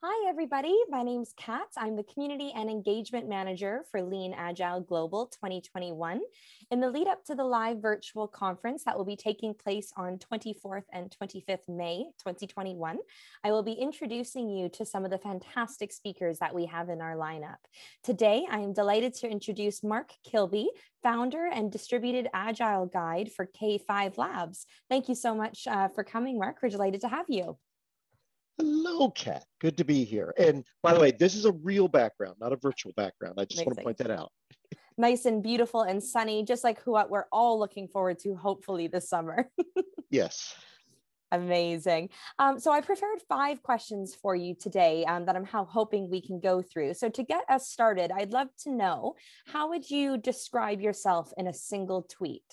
Hi, everybody. My name's Kat. I'm the Community and Engagement Manager for Lean Agile Global 2021. In the lead up to the live virtual conference that will be taking place on 24th and 25th May 2021, I will be introducing you to some of the fantastic speakers that we have in our lineup. Today, I am delighted to introduce Mark Kilby, founder and distributed Agile guide for K5 Labs. Thank you so much for coming, Mark. We're delighted to have you. Hello, Kat. Good to be here. And by the way, this is a real background, not a virtual background. I just want to point that out. Nice and beautiful and sunny, just like what we're all looking forward to, hopefully, this summer. Yes. Amazing. So I prepared 5 questions for you today that I'm hoping we can go through. So to get us started, I'd love to know, how would you describe yourself in a single tweet?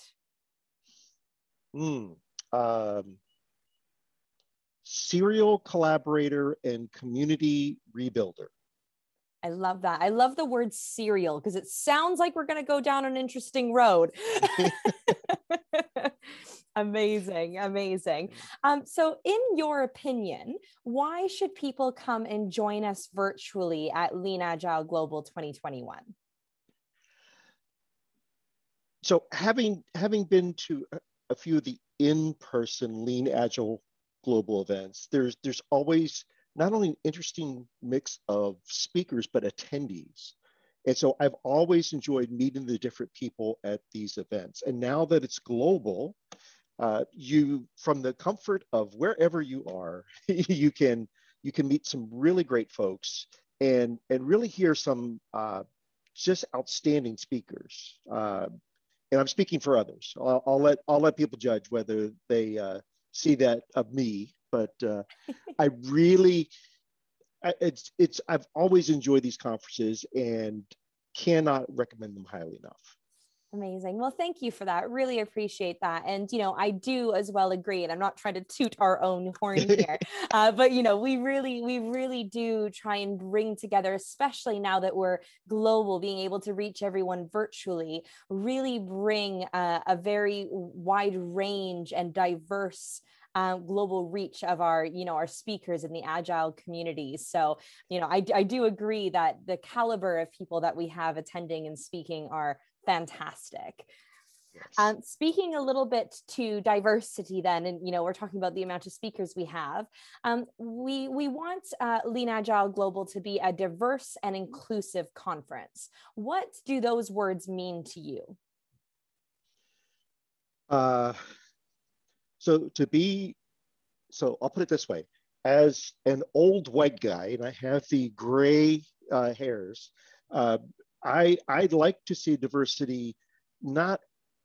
Serial collaborator and community rebuilder. I love that. I love the word serial because it sounds like we're going to go down an interesting road. Amazing, amazing. So in your opinion, why should people come and join us virtually at Lean Agile Global 2021? So having been to a few of the in-person Lean Agile Global events, there's always not only an interesting mix of speakers, but attendees. And so I've always enjoyed meeting the different people at these events. And now that it's global, you, from the comfort of wherever you are, you can meet some really great folks and really hear some just outstanding speakers. And I'm speaking for others. I'll let people judge whether they see that of me, but I really, I've always enjoyed these conferences and cannot recommend them highly enough. Amazing. Well, thank you for that. Really appreciate that. And, I do as well agree, and I'm not trying to toot our own horn here, but, we really do try and bring together, especially now that we're global, being able to reach everyone virtually, really bring a very wide range and diverse global reach of our speakers in the Agile community. So, I do agree that the caliber of people that we have attending and speaking are fantastic. Yes. Speaking a little bit to diversity then, and we're talking about the amount of speakers we have, we want Lean Agile Global to be a diverse and inclusive conference. What do those words mean to you? So I'll put it this way. As an old white guy, and I have the gray hairs, I'd like to see diversity, not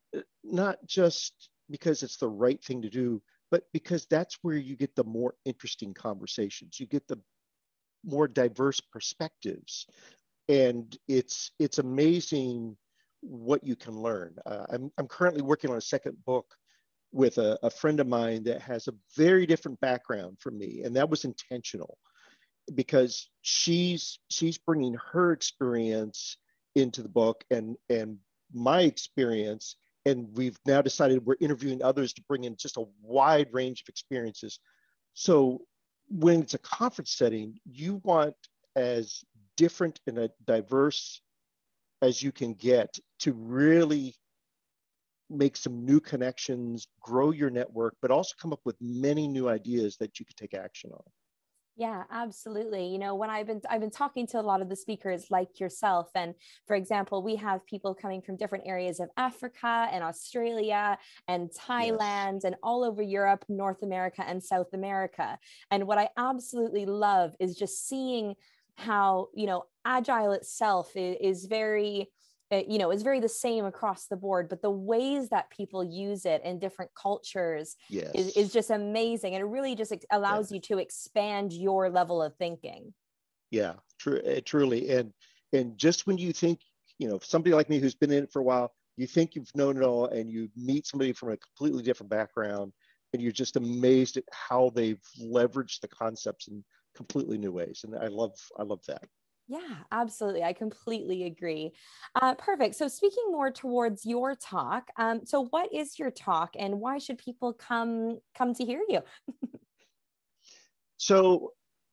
just because it's the right thing to do, but because that's where you get the more interesting conversations. You get the more diverse perspectives, and it's amazing what you can learn. I'm currently working on a second book with a friend of mine that has a very different background from me, and that was intentional because she's bringing her experience into the book and my experience, and we've now decided we're interviewing others to bring in just a wide range of experiences. So when it's a conference setting, you want as different and a diverse as you can get to really make some new connections, grow your network, but also come up with many new ideas that you could take action on. Yeah, absolutely. When I've been talking to a lot of the speakers like yourself, and for example, we have people coming from different areas of Africa and Australia and Thailand, yes, and all over Europe, North America, and South America. And what I absolutely love is just seeing how, Agile itself is very, is very the same across the board, but the ways that people use it in different cultures, yes, is just amazing. And it really just allows, yes, you to expand your level of thinking. Yeah, truly. And just when you think, somebody like me who's been in it for a while, you think you've known it all, and you meet somebody from a completely different background, and you're just amazed at how they've leveraged the concepts in completely new ways. And I love that. Yeah, absolutely. I completely agree. Perfect. So speaking more towards your talk, so what is your talk and why should people come to hear you? So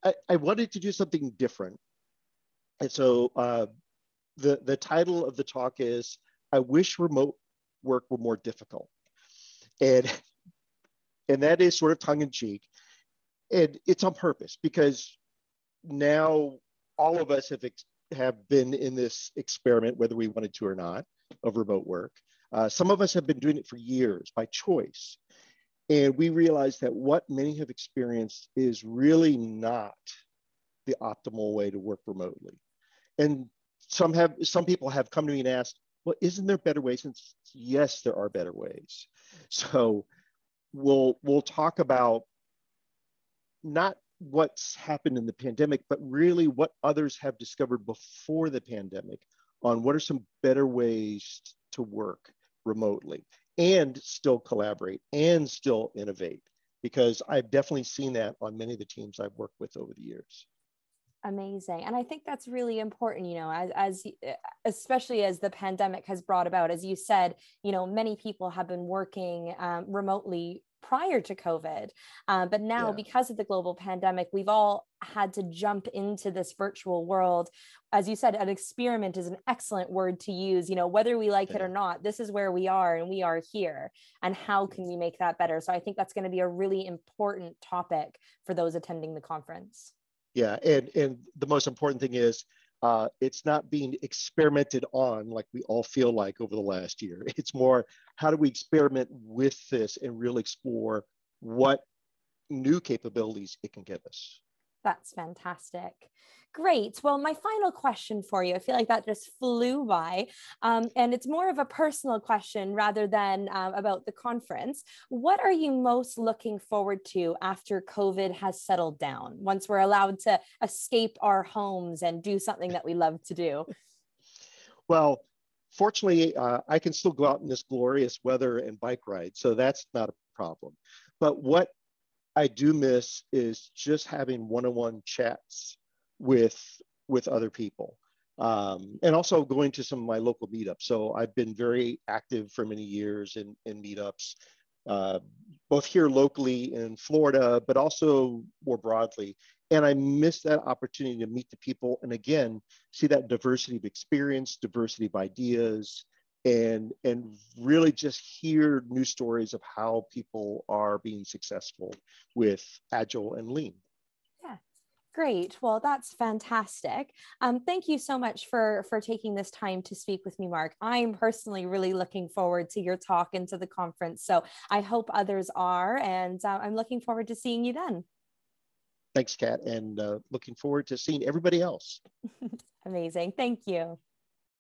I wanted to do something different. And so the title of the talk is, I wish remote work were more difficult. And, and that is sort of tongue in cheek. And it's on purpose because now all of us have been in this experiment, whether we wanted to or not, of remote work. Some of us have been doing it for years by choice. And we realize that what many have experienced is really not the optimal way to work remotely. And some people have come to me and asked, well, isn't there better ways? And yes, there are better ways. So we'll talk about not what's happened in the pandemic, but really what others have discovered before the pandemic on what are some better ways to work remotely and still collaborate and still innovate, because I've definitely seen that on many of the teams I've worked with over the years. Amazing. And I think that's really important, as especially as the pandemic has brought about, as you said, many people have been working remotely prior to COVID. But now, because of the global pandemic, we've all had to jump into this virtual world. As you said, an experiment is an excellent word to use. Whether we like it or not, this is where we are and we are here. And how can we make that better? So I think that's going to be a really important topic for those attending the conference. Yeah, and the most important thing is it's not being experimented on like we all feel like over the last year. It's more, how do we experiment with this and really explore what new capabilities it can give us? That's fantastic. Great. Well, my final question for you, I feel like that just flew by, and it's more of a personal question rather than about the conference. What are you most looking forward to after COVID has settled down, once we're allowed to escape our homes and do something that we love to do? Well, fortunately, I can still go out in this glorious weather and bike ride, so that's not a problem. But what I do miss is just having one-on-one chats with other people, and also going to some of my local meetups. So I've been very active for many years in meetups, both here locally in Florida, but also more broadly. And I miss that opportunity to meet the people, and again, see that diversity of experience, diversity of ideas, and really just hear new stories of how people are being successful with Agile and Lean. Yeah, great. Well, that's fantastic. Thank you so much for taking this time to speak with me, Mark. I'm personally really looking forward to your talk and to the conference. So I hope others are, and I'm looking forward to seeing you then. Thanks, Kat, and looking forward to seeing everybody else. Amazing. Thank you.